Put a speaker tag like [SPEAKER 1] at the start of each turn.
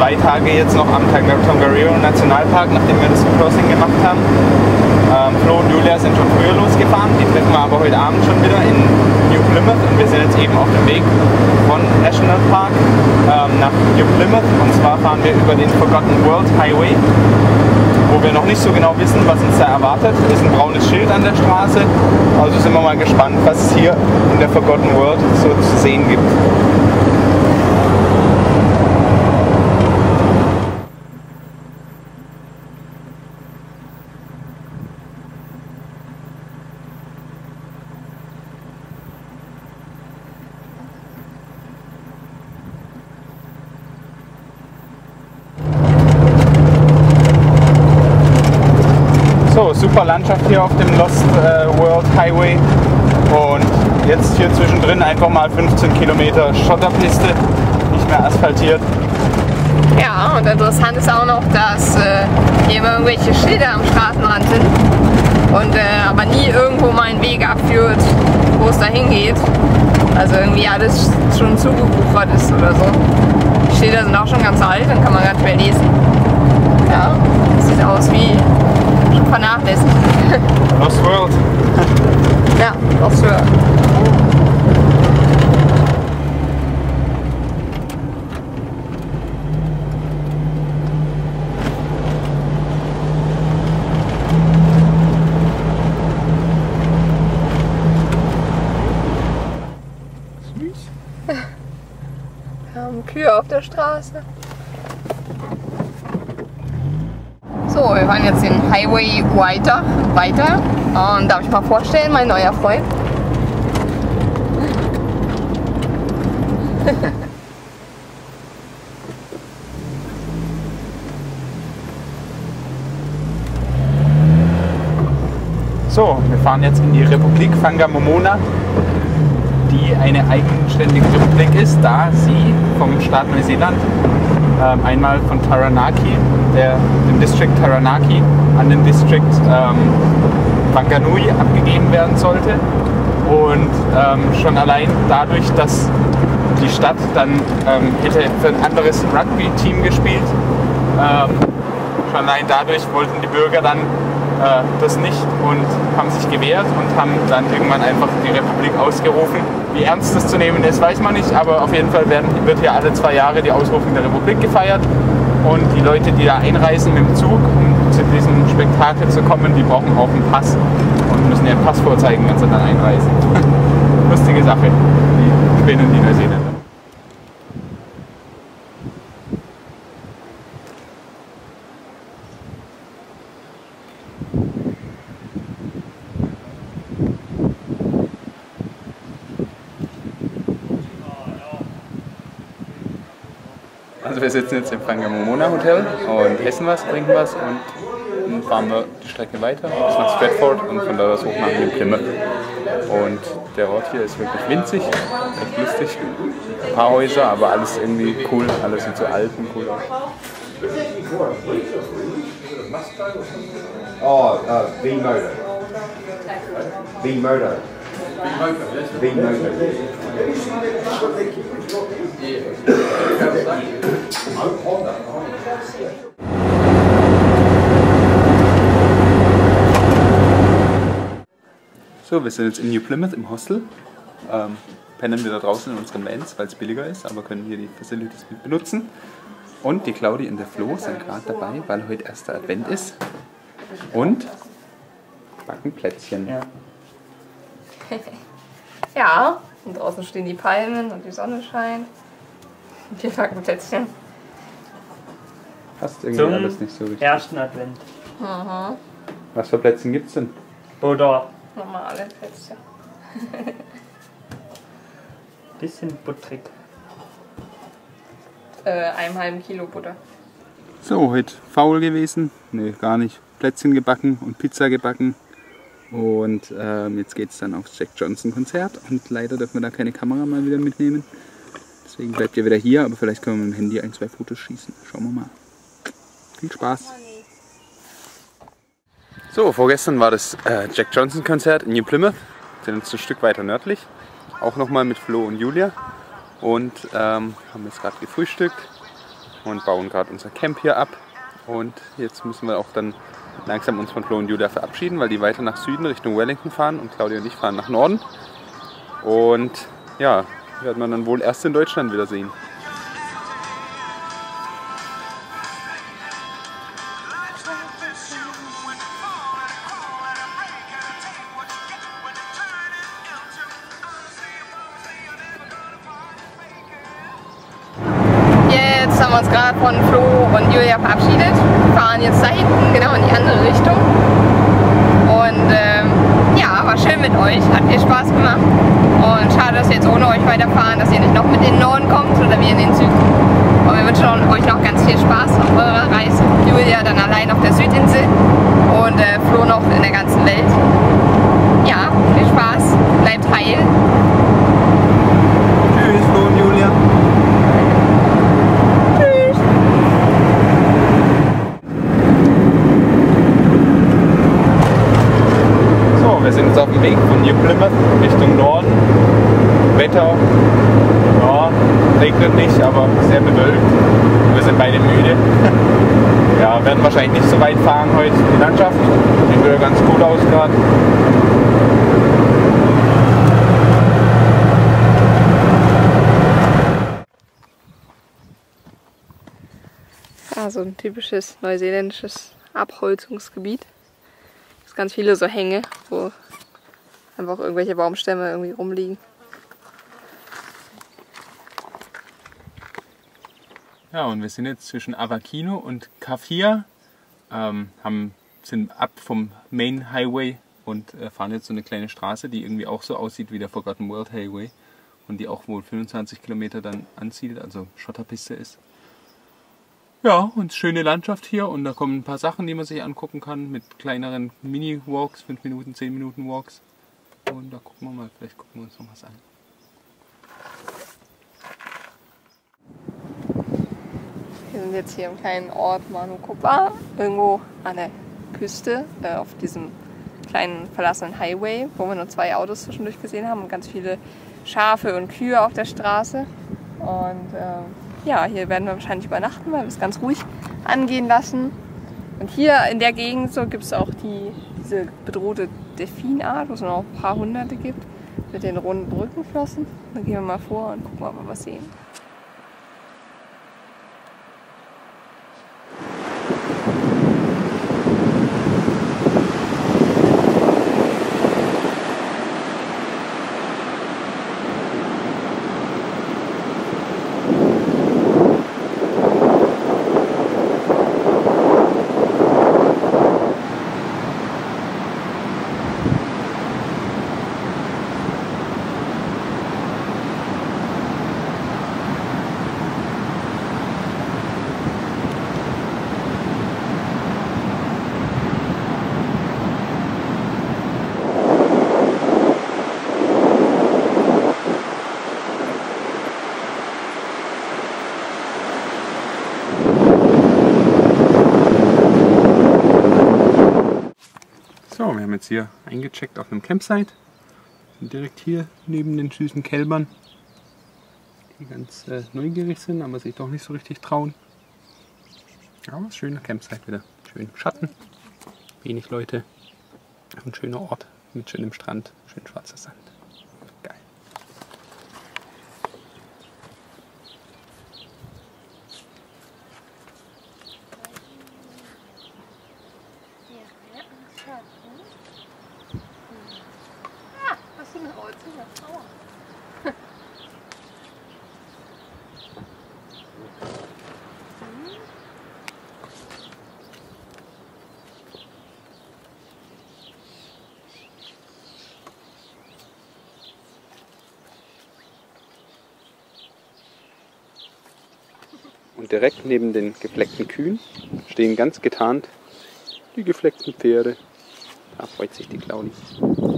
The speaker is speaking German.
[SPEAKER 1] 2 Tage jetzt noch am Tongariro Nationalpark, nachdem wir das Crossing gemacht haben. Flo und Julia sind schon früher losgefahren, die treffen wir aber heute Abend schon wieder in New Plymouth und wir sind jetzt eben auf dem Weg von National Park nach New Plymouth, und zwar fahren wir über den Forgotten World Highway, wo wir noch nicht so genau wissen, was uns da erwartet. Es ist ein braunes Schild an der Straße, also sind wir mal gespannt, was es hier in der Forgotten World so zu sehen gibt. Super Landschaft hier auf dem Lost World Highway, und jetzt hier zwischendrin einfach mal 15 Kilometer Schotterpiste, nicht mehr asphaltiert.
[SPEAKER 2] Ja, und interessant ist auch noch, dass hier immer irgendwelche Schilder am Straßenrand sind und aber nie irgendwo mal ein Weg abführt, wo es dahin geht. Also irgendwie alles schon zugebuchert ist oder so. Die Schilder sind auch schon ganz alt, dann kann man gar nicht mehr lesen. Ja, das sieht aus wie schon vernachlässigt.
[SPEAKER 1] Lost World.
[SPEAKER 2] Ja, Lost World. Wir haben Kühe auf der Straße. So, wir fahren jetzt den Highway weiter und darf ich mal vorstellen, mein neuer Freund.
[SPEAKER 1] So, wir fahren jetzt in die Republik Whangamomona, die eine eigenständige Republik ist, da sie vom Staat Neuseeland einmal von Taranaki, dem District Taranaki, an den District Wanganui abgegeben werden sollte. Und schon allein dadurch, dass die Stadt dann hätte für ein anderes Rugby-Team gespielt, schon allein dadurch wollten die Bürger dann das nicht und haben sich gewehrt und haben dann irgendwann einfach die Republik ausgerufen. Wie ernst das zu nehmen ist, weiß man nicht, aber auf jeden Fall wird hier alle 2 Jahre die Ausrufung der Republik gefeiert, und die Leute, die da einreisen mit dem Zug, um zu diesem Spektakel zu kommen, die brauchen auch einen Pass und müssen ihren Pass vorzeigen, wenn sie dann einreisen. Lustige Sache, die spinnen die Neuseeländer. Also wir sitzen jetzt im Whangamomona Hotel und essen was, trinken was, und dann fahren wir die Strecke weiter bis nach Stratford und von da aus hoch nach New Plymouth. Und der Ort hier ist wirklich winzig, echt lustig. Ein paar Häuser, aber alles irgendwie cool, alles sieht so alt und cool aus.
[SPEAKER 3] Oh, V-Moto. V-Moto. V-Moto.
[SPEAKER 1] So, wir sind jetzt in New Plymouth im Hostel. Pennen wir da draußen in unseren Vans, weil es billiger ist, aber können hier die Facilities mit benutzen. Und die Claudi und der Flo sind gerade dabei, weil heute erster Advent ist. Und backen Plätzchen.
[SPEAKER 2] Ja. Ja, und draußen stehen die Palmen und die Sonne scheint. Und wir backen Plätzchen.
[SPEAKER 1] Passt irgendwie
[SPEAKER 4] Zum
[SPEAKER 1] alles nicht so richtig.
[SPEAKER 4] Ersten Advent.
[SPEAKER 2] Mhm.
[SPEAKER 1] Was für Plätzchen gibt's denn?
[SPEAKER 4] Butter.
[SPEAKER 2] Normale Plätzchen.
[SPEAKER 4] Bisschen butterig.
[SPEAKER 2] 1,5 Kilo Butter.
[SPEAKER 1] So, heute faul gewesen. Ne, gar nicht. Plätzchen gebacken und Pizza gebacken. Und jetzt geht es dann aufs Jack Johnson Konzert. Und leider dürfen wir da keine Kamera mal wieder mitnehmen. Deswegen bleibt ihr wieder hier, aber vielleicht können wir mit dem Handy 1, 2 Fotos schießen. Schauen wir mal. Viel Spaß. So, vorgestern war das Jack Johnson Konzert in New Plymouth. Wir sind jetzt ein Stück weiter nördlich. Auch nochmal mit Flo und Julia. Und haben jetzt gerade gefrühstückt. und bauen gerade unser Camp hier ab. Und jetzt müssen wir auch dann langsam uns von Flo und Julia verabschieden, weil die weiter nach Süden Richtung Wellington fahren und Claudia und ich fahren nach Norden. Und ja, werden wir dann wohl erst in Deutschland wieder sehen.
[SPEAKER 2] Jetzt haben wir uns gerade von Flo und Julia verabschiedet. Wir fahren jetzt da hinten, genau in die andere Richtung. Und ja, war schön mit euch, hat viel Spaß gemacht. Und schade, dass wir jetzt ohne euch weiterfahren, dass ihr nicht noch mit in den Norden kommt oder wir in den Süden. Und wir wünschen euch noch ganz viel Spaß auf eurer Reise. Julia dann allein auf der Südinsel und Flo noch in der ganzen Welt. Ja, viel Spaß, bleibt heil.
[SPEAKER 1] Tschüss Flo und Julia. Wir sind jetzt auf dem Weg von New Plymouth Richtung Norden. Wetter, ja, regnet nicht, aber sehr bewölkt. Wir sind beide müde. Ja, werden wahrscheinlich nicht so weit fahren heute. Die Landschaft sieht wieder ganz gut aus gerade.
[SPEAKER 2] Ja, so ein typisches neuseeländisches Abholzungsgebiet. Ganz viele so Hänge, wo einfach irgendwelche Baumstämme irgendwie rumliegen.
[SPEAKER 1] Ja, und wir sind jetzt zwischen Avakino und Kafia, sind ab vom Main Highway und fahren jetzt so eine kleine Straße, die irgendwie auch so aussieht wie der Forgotten World Highway und die auch wohl 25 Kilometer dann ansiedelt, also Schotterpiste ist. Ja, und schöne Landschaft hier und da kommen ein paar Sachen, die man sich angucken kann mit kleineren Mini-Walks, 5 Minuten, 10 Minuten Walks. Und da gucken wir mal, vielleicht gucken wir uns noch was an.
[SPEAKER 2] Wir sind jetzt hier im kleinen Ort Manukopa, irgendwo an der Küste, auf diesem kleinen verlassenen Highway, wo wir nur 2 Autos zwischendurch gesehen haben und ganz viele Schafe und Kühe auf der Straße. Und ja, hier werden wir wahrscheinlich übernachten, weil wir es ganz ruhig angehen lassen. Und hier in der Gegend so gibt es auch diese bedrohte Delfinart, wo es noch ein paar hunderte gibt, mit den runden Rückenflossen. Da gehen wir mal vor und gucken, ob wir was sehen.
[SPEAKER 1] So, wir haben jetzt hier eingecheckt auf einem Campsite. Sind direkt hier neben den süßen Kälbern, die ganz neugierig sind, aber sich doch nicht so richtig trauen. Aber ein schöner Campsite wieder. Schön Schatten, wenig Leute. Ein schöner Ort mit schönem Strand, schön schwarzer Sand. Geil. Und direkt neben den gefleckten Kühen stehen ganz getarnt die gefleckten Pferde. Da freut sich die Claudi.